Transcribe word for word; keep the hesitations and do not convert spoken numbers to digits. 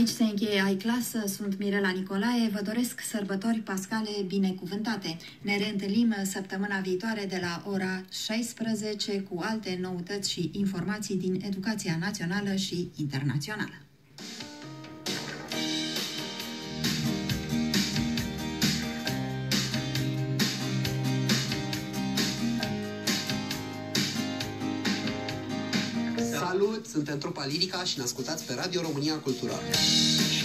Aici se încheie Ai Clasă, sunt Mirela Nicolae, vă doresc sărbători pascale binecuvântate. Ne reîntâlnim săptămâna viitoare de la ora șaisprezece cu alte noutăți și informații din educația națională și internațională. Salut! Suntem trupa Lirica și ne ascultați pe Radio România Cultural.